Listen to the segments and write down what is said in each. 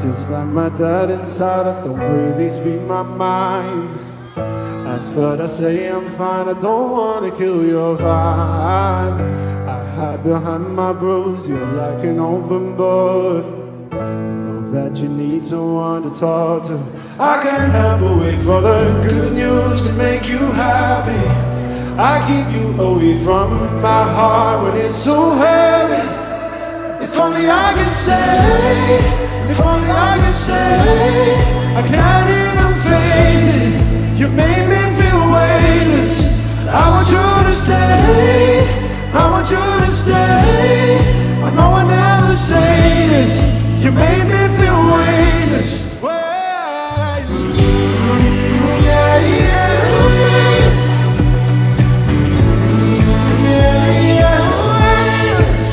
Just like my dad inside, I don't really speak my mind. That's but I say I'm fine, I don't wanna kill your vibe. I hide behind my bruise, you're like an open book. Know that you need someone to talk to. I can't help but wait for the good news to make you happy. I keep you away from my heart when it's so heavy. If only I could say, if only I could say, I can't even face it. You made me feel weightless. I want you to stay, I want you to stay. I know I never say this. You made me feel weightless. Yeah, yes. Yeah, yeah, weightless.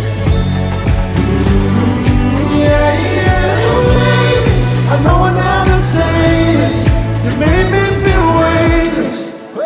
Yeah, yeah, weightless. I know I never say this. You made me feel weightless.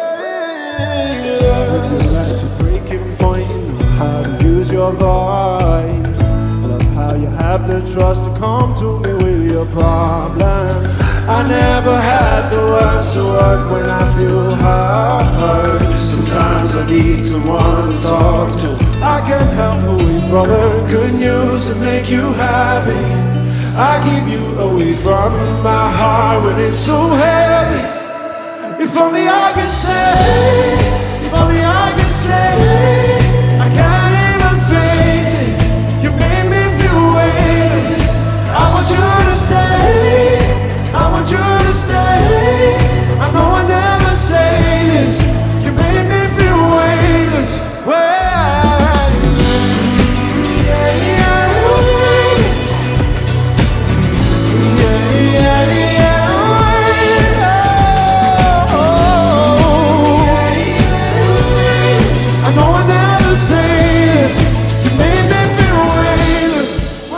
You're at your breaking point, you know how to use your voice. Love how you have the trust to come to me with your problems. I never had the words to work when I feel hurt. Sometimes I need someone to talk to. I can't help but wait for the good news to make you happy. I keep you away from my heart when it's so heavy. If only I could say, if only I could say, I can't even face it. You made me feel weightless. I want you to stay, I want you to stay. I know I never say this. You made me feel weightless. Yeah, yeah, weightless. Yeah, yeah, yeah, weightless. Oh, yeah, yeah, weightless. I know I never say this. You made me feel weightless.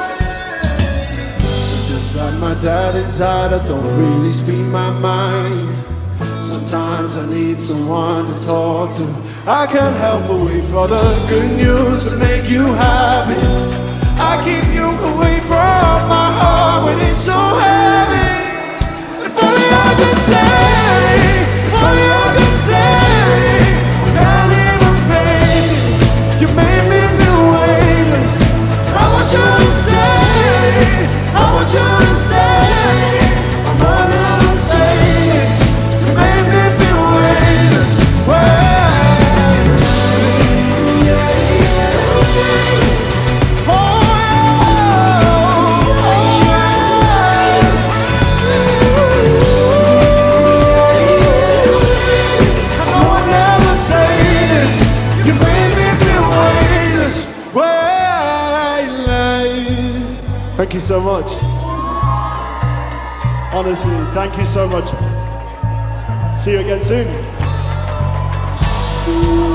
Just like my dad inside, I don't really speak my mind. Sometimes I need someone to talk to. I can't help but wait for the good news to make you happy. I keep you away from my heart when it's so heavy. If only I could say, if only I could say, can't even face it. You made me feel weightless. I want you to stay, I want you to stay. I'm running to say this. You made me feel weightless. Yeah, yeah, weightless. Oh, I know I never say this. You made me feel weightless. Thank you so much. Honestly, thank you so much. See you again soon.